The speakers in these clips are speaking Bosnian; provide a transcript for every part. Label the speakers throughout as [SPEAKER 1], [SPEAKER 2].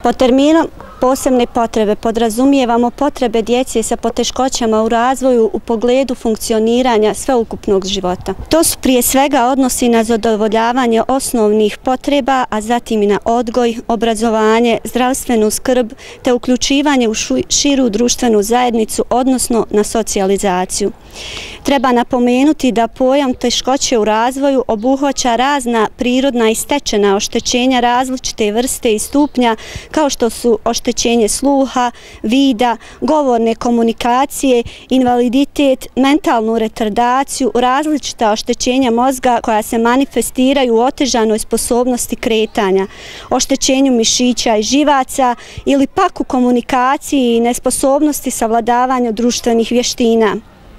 [SPEAKER 1] Pod terminom posebne potrebe podrazumijevamo potrebe djece sa poteškoćama u razvoju u pogledu funkcioniranja sveukupnog života. To su prije svega odnosi na zadovoljavanje osnovnih potreba, a zatim i na odgoj, obrazovanje, zdravstvenu skrb te uključivanje u širu društvenu zajednicu, odnosno na socijalizaciju. Treba napomenuti da pojam teškoće u razvoju obuhvaća razna prirodna i stečena oštećenja različite vrste i stupnja, kao što su oštećenje sluha, vida, govorne komunikacije, invaliditet, mentalnu retardaciju, različita oštećenja mozga koja se manifestiraju u otežanoj sposobnosti kretanja, oštećenju mišića i živaca ili pak u komunikaciji i nesposobnosti savladavanja društvenih vještina.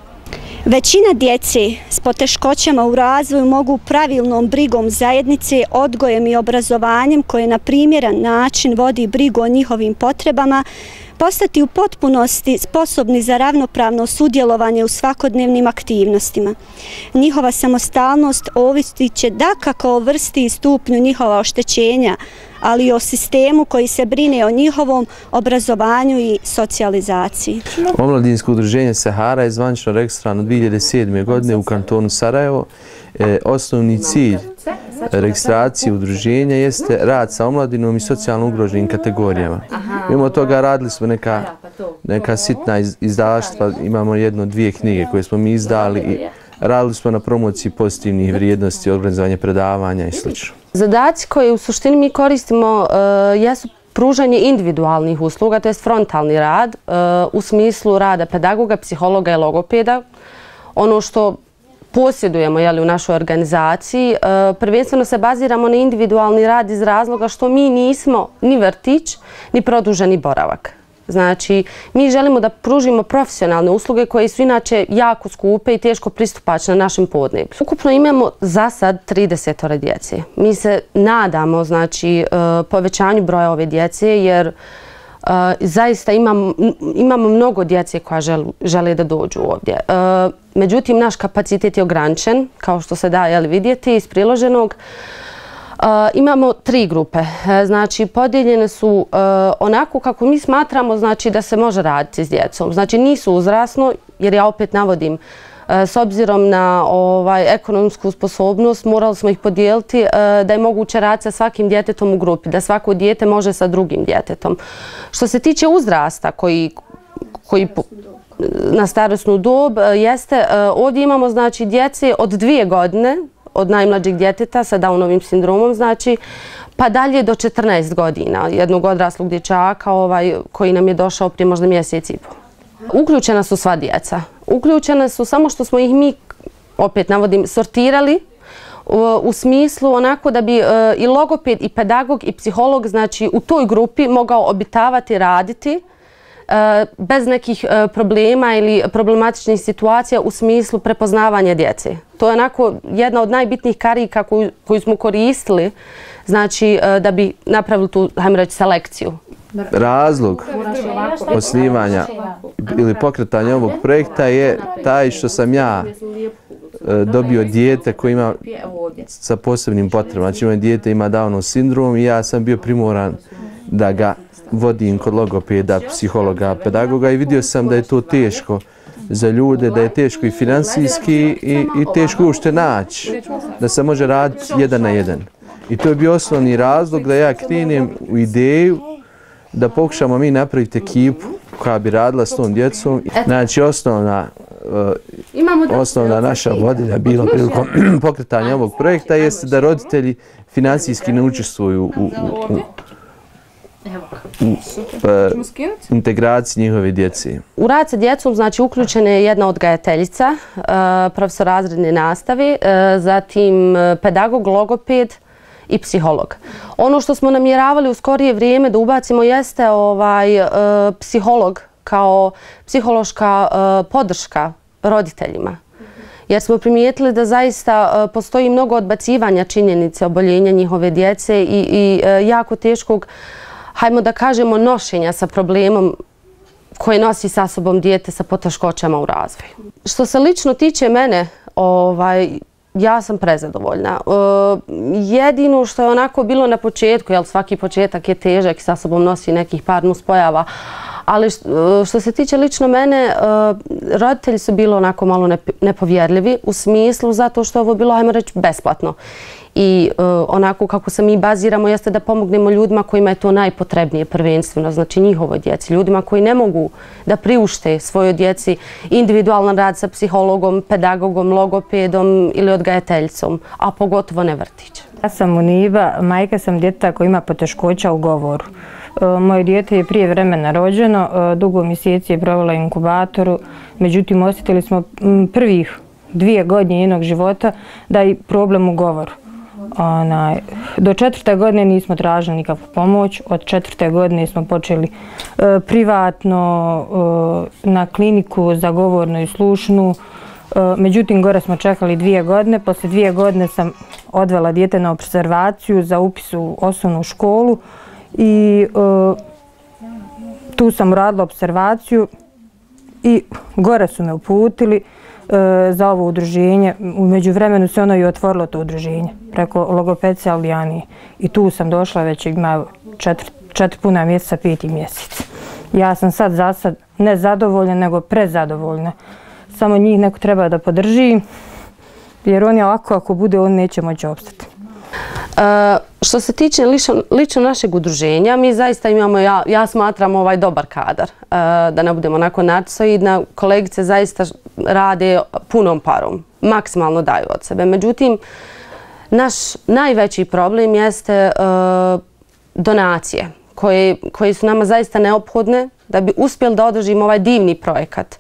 [SPEAKER 1] Većina djece s poteškoćama u razvoju mogu pravilnom brigom zajednice, odgojem i obrazovanjem koje na primjeran način vodi brigu o njihovim potrebama, postati u potpunosti sposobni za ravnopravno sudjelovanje u svakodnevnim aktivnostima. Njihova samostalnost ovisit će dakako o vrsti i stupnju njihova oštećenja, ali i o sistemu koji se brine o njihovom obrazovanju i socijalizaciji.
[SPEAKER 2] Omladinsko udruženje Sahara je zvanično registrovano 2007. godine u kantonu Sarajevo. Osnovni cilj registracije udruženja jeste rad sa omladinom i socijalno ugroženim kategorijama. Mimo toga radili smo neka sitna izdavaštva, imamo dvije knjige koje smo mi izdali i radili smo na promociji pozitivnih vrijednosti, organizovanje predavanja i sl.
[SPEAKER 3] Zadaci koje u suštini mi koristimo jesu pružanje individualnih usluga, to je frontalni rad u smislu rada pedagoga, psihologa i logopeda. Ono što posjedujemo u našoj organizaciji, prvenstveno se baziramo na individualni rad iz razloga što mi nismo ni vrtić, ni produženi boravak. Znači, mi želimo da pružimo profesionalne usluge koje su inače jako skupe i teško pristupačne na našem podneblju. Ukupno imamo za sad 30 djece. Mi se nadamo povećanju broja ove djece jer zaista imamo mnogo djece koja žele da dođu ovdje. Međutim, naš kapacitet je ograničen, kao što se da vidjeti iz priloženog. Imamo 3 grupe, znači podijeljene su onako kako mi smatramo da se može raditi s djecom. Znači nisu uzrasno, jer ja opet navodim, s obzirom na ekonomsku sposobnost morali smo ih podijeliti da je moguće raditi sa svakim djetetom u grupi, da svako dijete može sa drugim djetetom. Što se tiče uzrasta koji na starosnu dob jeste, ovdje imamo djece od 2 godine, od najmlađeg djeteta sa Downovim sindromom, pa dalje do 14 godina, jednog odraslog dječaka koji nam je došao prije možda mjesec i pol. Uključena su sva djeca. Uključena su samo što smo ih mi, opet navodim, sortirali u smislu onako da bi i logoped, i pedagog, i psiholog u toj grupi mogao obitavati, raditi bez nekih problema ili problematičnih situacija u smislu prepoznavanja djece. To je onako jedna od najbitnijih karika koju smo koristili da bi napravili tu, hajmo reći, selekciju.
[SPEAKER 2] Razlog osnivanja ili pokretanja ovog projekta je taj što sam ja dobio dijete koje ima sa posebnim potrebama. Znači moje dijete ima Downov sindrom i ja sam bio primoran da ga vodim kod logopeda, psihologa, pedagoga i vidio sam da je to teško za ljude, da je teško i finansijski i teško uopšte naći, da se može raditi 1 na 1. I to je bio osnovni razlog da ja krenem u ideju da pokušamo mi napraviti ekipu koja bi radila s tom djecom. Znači osnovna naša vodilja bila prilikom pokretanja ovog projekta jeste da roditelji finansijski ne učestvuju u integraciji njihove djece.
[SPEAKER 3] U rad sa djecom uključena je jedna odgajateljica, profesor razredne nastave, zatim pedagog, logoped i psiholog. Ono što smo namjeravali u skorije vrijeme da ubacimo jeste psiholog kao psihološka podrška roditeljima. Jer smo primijetili da zaista postoji mnogo odbacivanja činjenice oboljenja njihove djece i jako teškog, hajmo da kažemo, nošenja sa problemom koje nosi sa sobom dijete sa poteškoćama u razvoju. Što se lično tiče mene, ja sam prezadovoljna. Jedino što je onako bilo na početku, jer svaki početak je težak i sa sobom nosi nekih par nuspojava, ali što se tiče lično mene, roditelji su bili onako malo nepovjerljivi u smislu zato što je ovo bilo, ajmo reći, besplatno. I onako kako se mi baziramo jeste da pomognemo ljudima kojima je to najpotrebnije prvenstveno, znači njihovoj djeci, ljudima koji ne mogu da priušte svojoj djeci individualan rad sa psihologom, pedagogom, logopedom ili odgajateljicom, a pogotovo ne vrtić.
[SPEAKER 4] Ja sam Muniba, majka sam djeteta koja ima poteškoća u govoru. Moje dijete je prije vremena rođeno, dugo mjeseci je provela inkubatoru, međutim osjetili smo prvih 2 godine njenog života da je problem u govoru. Do 4. godine nismo tražili nikakvu pomoć, od 4. godine smo počeli privatno na kliniku za govornu i slušnu. Međutim, gore smo čekali 2 godine. Poslije 2 godine sam odvela dijete na opservaciju za upis u osnovnu školu i tu sam radila opservaciju i gore su me uputili za ovo udruženje. U međuvremenu se ono i otvorilo to udruženje preko logopedice Aldijanije. I tu sam došla, već ima 4 puna mjeseca, 5. mjesec. Ja sam sad za sad ne zadovoljna, nego prezadovoljna. Samo njih neko treba da podrži, jer oni ovako ako bude, on neće moći opstati.
[SPEAKER 3] Što se tiče lično našeg udruženja, mi zaista imamo, ja smatram ovaj dobar kadar, da ne budemo onako narcisoidna. Kolegice zaista rade punom parom, maksimalno daju od sebe. Međutim, naš najveći problem jeste donacije koje su nama zaista neophodne da bi uspjeli da održimo ovaj divni projekat.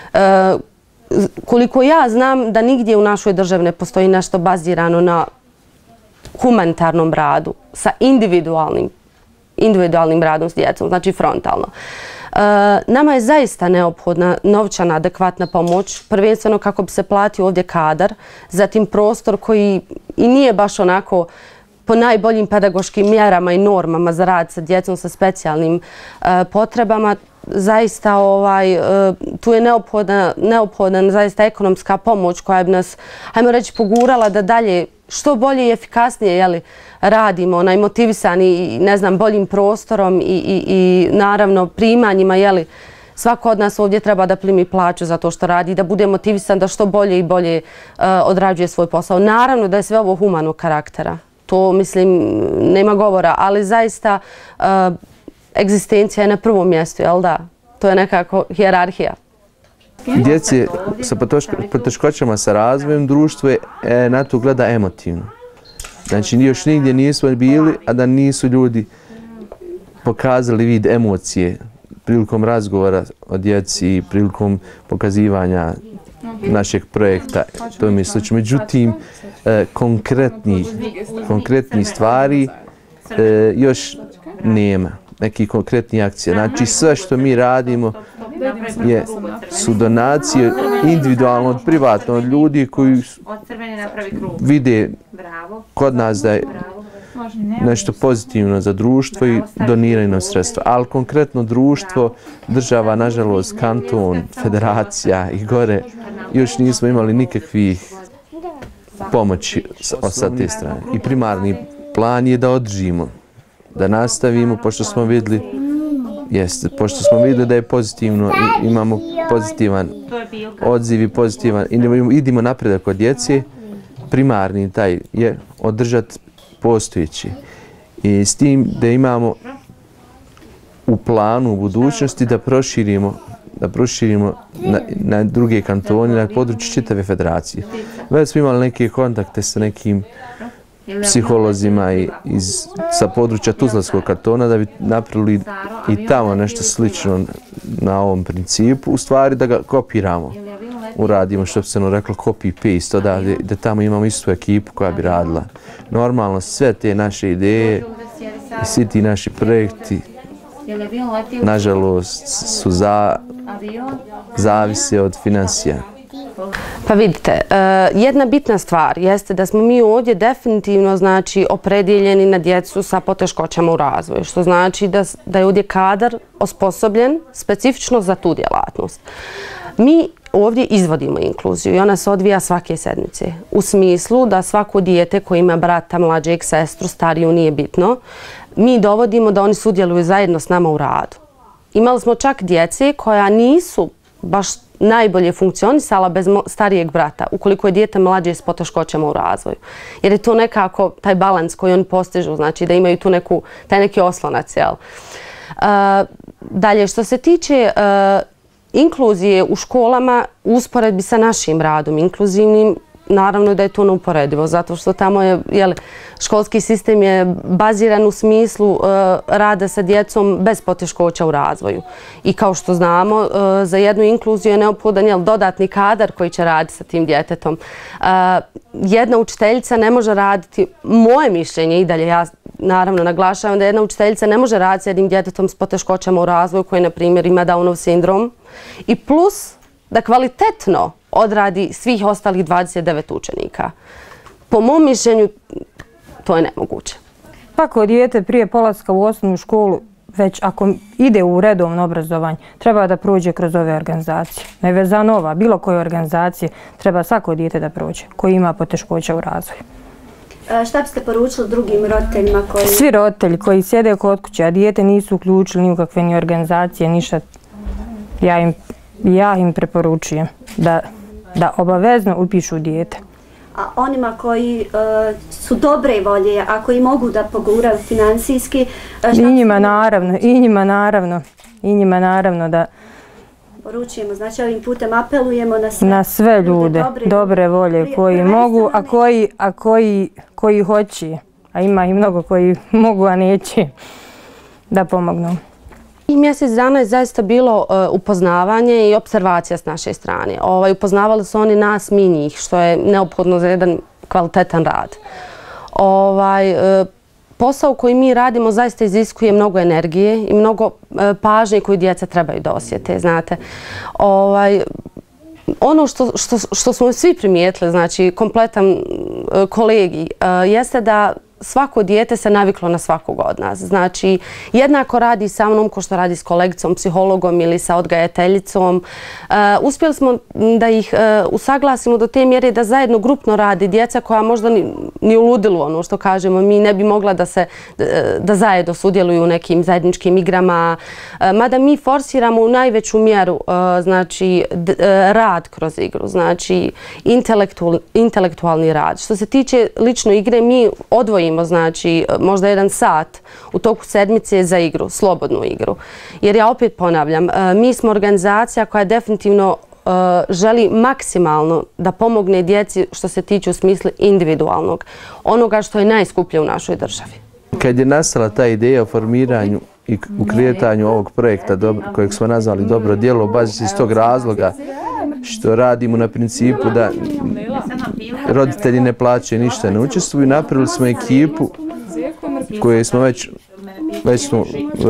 [SPEAKER 3] Koliko ja znam da nigdje u našoj državi ne postoji nešto bazirano na humanitarnom radu sa individualnim radom s djecom, znači frontalno. Nama je zaista neophodna novčana adekvatna pomoć, prvenstveno kako bi se platio ovdje kadar, zatim prostor koji i nije baš onako po najboljim pedagoškim mjerama i normama za rad sa djecom sa specijalnim potrebama. Zaista tu je neophodna zaista ekonomska pomoć koja bi nas, hajmo reći, pogurala da dalje što bolje i efikasnije radimo, motivisani, ne znam, boljim prostorom i naravno primanjima, svako od nas ovdje treba da primi plaću za to što radi, da bude motivisan da što bolje i bolje odrađuje svoj posao. Naravno da je sve ovo humanog karaktera, to mislim nema govora, ali zaista egzistencija je na prvom mjestu, jel da? To je nekako hijerarhija.
[SPEAKER 2] Djeci sa poteškoćama sa razvojem društvo na to gleda emotivno. Znači još nigdje nismo bili, a da nisu ljudi pokazali vid emocije prilikom razgovora o djeci, prilikom pokazivanja našeg projekta. To mi slično. Međutim, konkretnih stvari još nema. Neki konkretni akcije. Znači sve što mi radimo su donacije individualno, od privatno, od ljudi koji vide kod nas da je nešto pozitivno za društvo i doniraju nam sredstva. Ali konkretno društvo, država, nažalost, kanton, federacija i gore, još nismo imali nikakvih pomoći sa te strane. I primarni plan je da održimo, da nastavimo, pošto smo vidjeli da je pozitivno i imamo pozitivan odziv i pozitivan, idemo napredak od djece, primarni taj je održati postojeći. I s tim da imamo u planu u budućnosti da proširimo na druge kantone, na području čitave federacije. Već smo imali neke kontakte sa nekim psiholozima sa područja Tuzlanskog kantona da bi napravili i tamo nešto slično na ovom principu, u stvari da ga kopiramo, uradimo što bi se reklo copy-paste, da tamo imamo istu ekipu koja bi radila. Normalno sve te naše ideje i svi ti naši projekti nažalost su zavise od financija.
[SPEAKER 3] Pa vidite, jedna bitna stvar jeste da smo mi ovdje definitivno opredjeljeni na djecu sa poteškoćama u razvoju, što znači da je ovdje kadar osposobljen specifično za tu djelatnost. Mi ovdje izvodimo inkluziju i ona se odvija svake sedmice. U smislu da svako dijete koje ima brata, mlađeg, sestru, stariju, nije bitno, mi dovodimo da oni sudjeluju zajedno s nama u radu. Imali smo čak djece koja nisu baš najbolje funkcionisala bez starijeg brata, ukoliko je dijete mlađe s poteškoćama u razvoju. Jer je to nekako taj balans koji oni postižu, znači da imaju tu taj neki oslonac. Dalje, što se tiče inkluzije u školama, u usporedbi sa našim radom inkluzivnim, naravno da je to neuporedivo, zato što tamo je, školski sistem je baziran u smislu rada sa djecom bez poteškoća u razvoju. I kao što znamo, za jednu inkluziju je neophodan dodatni kadar koji će raditi sa tim djetetom. Jedna učiteljica ne može raditi, moje mišljenje i dalje, ja naravno naglašavam da jedna učiteljica ne može raditi s jednim djetetom s poteškoćama u razvoju koji, na primjer, ima Downov sindrom i plus da kvalitetno odradi svih ostalih 29 učenika. Po mom mišljenju, to je nemoguće.
[SPEAKER 4] Svako dijete prije polaska u osnovnu školu, već ako ide u redovno obrazovanje, treba da prođe kroz ove organizacije. Nevezano ova, bilo koje organizacije, treba svako dijete da prođe koji ima poteškoća u razvoju.
[SPEAKER 1] Šta biste poručili drugim roditeljima koji...
[SPEAKER 4] Svi roditelji koji sjede kod kuće, a dijete nisu uključili ni u kakve ni organizacije, ništa, ja im preporučujem da obavezno upišu dijete.
[SPEAKER 1] A onima koji su dobre volje, ako i mogu da poguraju finansijski...
[SPEAKER 4] I njima naravno da...
[SPEAKER 1] Poručujemo, znači ovim putem apelujemo
[SPEAKER 4] na sve ljude, dobre volje koji mogu, a koji hoće, a ima i mnogo koji mogu, a neće, da pomognu.
[SPEAKER 3] Mjesec dana je zaista bilo upoznavanje i observacija s naše strane. Upoznavali su oni nas, mi njih, što je neophodno za jedan kvalitetan rad. Posao koji mi radimo zaista iziskuje mnogo energije i mnogo pažnje koju djeca trebaju da osjete, znate. Ono što smo svi primijetili, znači kompletan kolegi, jeste da svako dijete se naviklo na svakog od nas. Znači, jednako radi sa mnom ko što radi s kolegicom, psihologom ili sa odgajateljicom. Uspjeli smo da ih usaglasimo do te mjere da zajedno grupno radi djeca koja možda ni u ludilu, ono što kažemo, mi ne bi mogla da zajedno sudjeluju u nekim zajedničkim igrama. Mada mi forsiramo u najveću mjeru znači, rad kroz igru, znači intelektualni rad. Što se tiče lično igre, mi odvojimo znači možda 1 sat u toku sedmice za igru, slobodnu igru. Jer ja opet ponavljam, mi smo organizacija koja definitivno želi maksimalno da pomogne djeci što se tiče u smislu individualnog, onoga što je najskuplje u našoj državi.
[SPEAKER 2] Kad je nastala ta ideja o formiranju i u kretanju ovog projekta kojeg smo nazvali Dobro djelo, bazi se iz tog razloga što radimo na principu da roditelji ne plaćaju ništa, ne učestvuju. Napravili smo ekipu koju smo već smo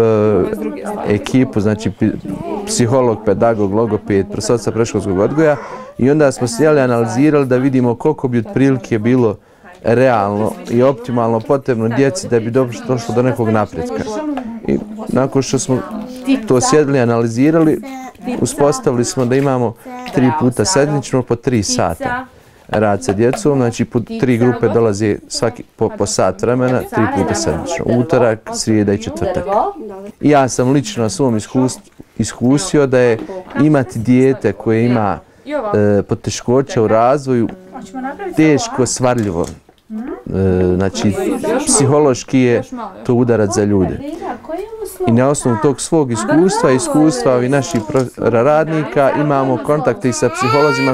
[SPEAKER 2] ekipu, znači psiholog, pedagog, logoped, profesorica predškolskog odgoja i onda smo sjeli analizirali da vidimo koliko bi otprilike bilo realno i optimalno potrebno djeci da bi došlo do nekog napretka. I nakon što smo to sjedili i analizirali, uspostavili smo da imamo 3 puta sedmično po 3 sata rad sa djecom, znači po 3 grupe dolaze svaki po sat vremena, 3 puta sedmično, utorak, srijeda i četvrtak. I ja sam lično na svom iskusio da je imati dijete koje ima poteškoća u razvoju teško svarljivo. Znači, psihološki je to udarac za ljude. I na osnovu tog svog iskustva ovih naših radnika imamo kontakte i sa psiholozima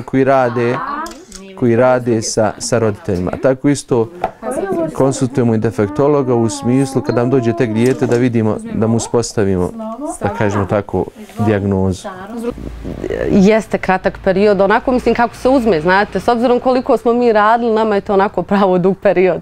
[SPEAKER 2] koji rade sa roditeljima. Tako isto konsultujemo i defektologa u smislu kad nam dođe tek dijete da vidimo, da mu uspostavimo, da kažemo tako, dijagnozu.
[SPEAKER 3] Jeste kratak period, onako mislim kako se uzme, znate, s obzirom koliko smo mi radili, nama je to onako pravo dug period.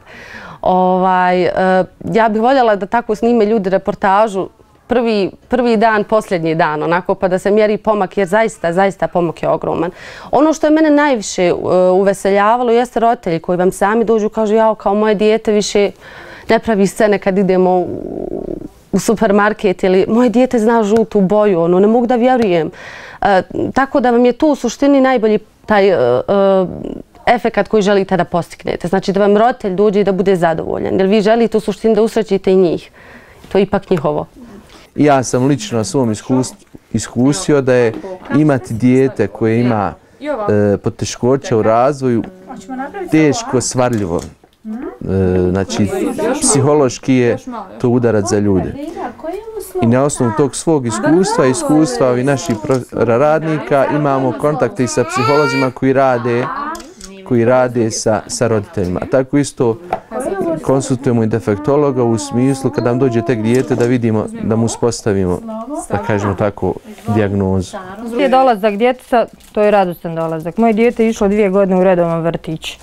[SPEAKER 3] Ja bih voljela da tako snime ljudi reportažu prvi dan, posljednji dan, onako pa da se mjeri pomak, jer zaista pomak je ogroman. Ono što je mene najviše uveseljavalo jeste roditelji koji vam sami dođu i kažu jao, kao moje dijete više ne pravi scene kad idemo u supermarket ili moje dijete zna žutu boju, ne mogu da vjerujem. Tako da vam je tu u suštini najbolji taj efekat koji želite da postignete. Znači da vam roditelj dođe i da bude zadovoljan. Jer vi želite u suštini da usrećite i njih. To je ipak njihovo.
[SPEAKER 2] Ja sam lično na svom iskusio da je imati dijete koje ima poteškoća u razvoju teško svarljivo. Znači, psihološki je to udarac za ljude. I na osnovu tog svog iskustva ovih naših radnika imamo kontakte i sa psiholozima koji rade sa roditeljima. Tako isto konsultujemo i defektologa u smislu kad nam dođe tek dijete da vidimo, da mu uspostavimo, da kažemo tako, dijagnozu.
[SPEAKER 4] Prije dolazak djeteta, to je radostan dolazak. Moje dijete je išlo 2 godine u redovan vrtić.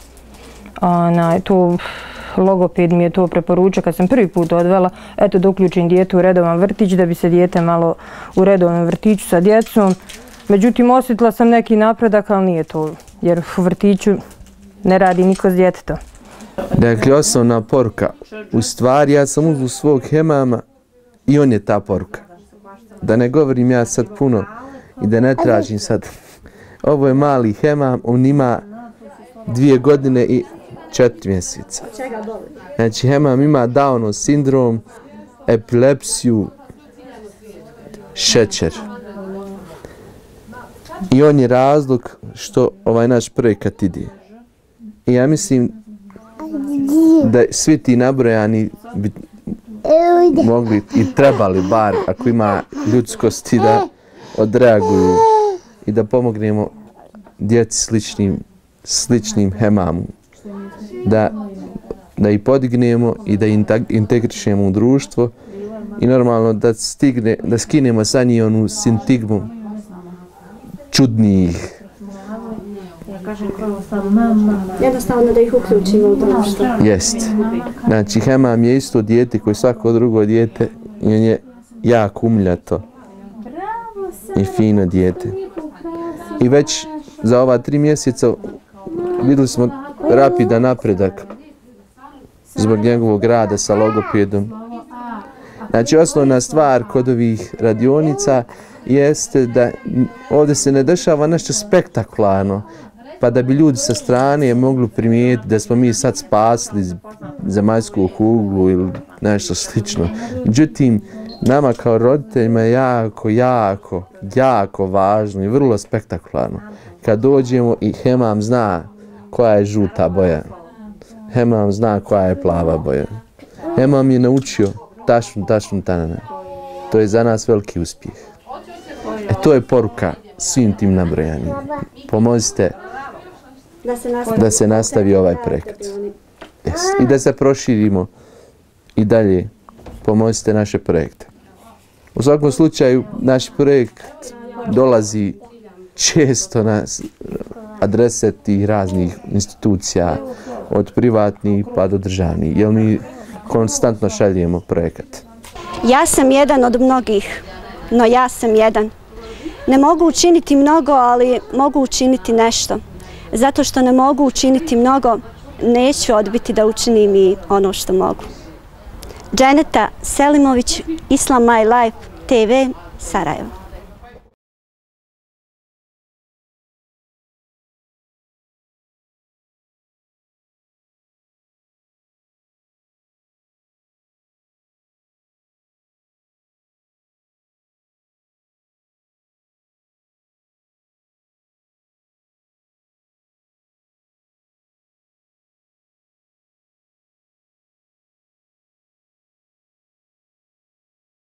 [SPEAKER 4] Logoped mi je to preporučio kad sam prvi put odvela, eto da uključim dijete u redovan vrtić, da bi se dijete malo u redovnom vrtiću sa djecom. Međutim, osjetila sam neki napredak, ali nije to, jer u vrtiću ne radi niko s djetetom.
[SPEAKER 2] Dakle, osnovna poruka. U stvari, ja sam uzeo svog hemama i on je ta poruka. Da ne govorim ja sad puno i da ne tražim sad. Ovo je mali hemam, on ima 2 godine i 4 mjeseca. Znači, hemam ima Downov sindrom, epilepsiju, šećer. I on je razlog što ovaj naš projekat ide. I ja mislim da svi ti nabrojani bi mogli i trebali bar, ako ima ljudskosti, da odreaguju i da pomognemo djeci sličnim hemamu. Da ih podignemo i da integrišemo u društvo i normalno da skinemo sa njih onu sintigmu čudnijih.
[SPEAKER 1] Jednostavno da ih uključimo u društvo.
[SPEAKER 2] Jeste. Znači, hemam je isto dijete koje svako drugo dijete i on je jako umljato i fino dijete. I već za ova 3 mjeseca vidjeli smo rapidan napredak zbog njegovog rada sa logopedom. Znači, osnovna stvar kod ovih radionica jeste da ovdje se ne dešava nešto spektakularno, pa da bi ljudi sa strane mogli primijetiti da smo mi sad spasili zemaljsku kuglu ili nešto slično. Međutim, nama kao roditeljima je jako važno i vrlo spektakularno. Kad dođemo i hemam zna koja je žuta boja, hemam zna koja je plava boja. Hemam je naučio tašnu tanana. To je za nas veliki uspjeh. To je poruka svim tim nabrojanima. Pomozite da se nastavi ovaj projekat. I da se proširimo i dalje. Pomozite naše projekte. U svakom slučaju, naš projekt dolazi često na adrese tih raznih institucija, od privatnih pa do državnih, jer mi konstantno šaljemo projekat.
[SPEAKER 1] Ja sam jedan od mnogih, no ja sam jedan. Ne mogu učiniti mnogo, ali mogu učiniti nešto. Zato što ne mogu učiniti mnogo, neću odbiti da učinim i ono što mogu. Dženeta Selimović, Islam My Life, TV, Sarajevo.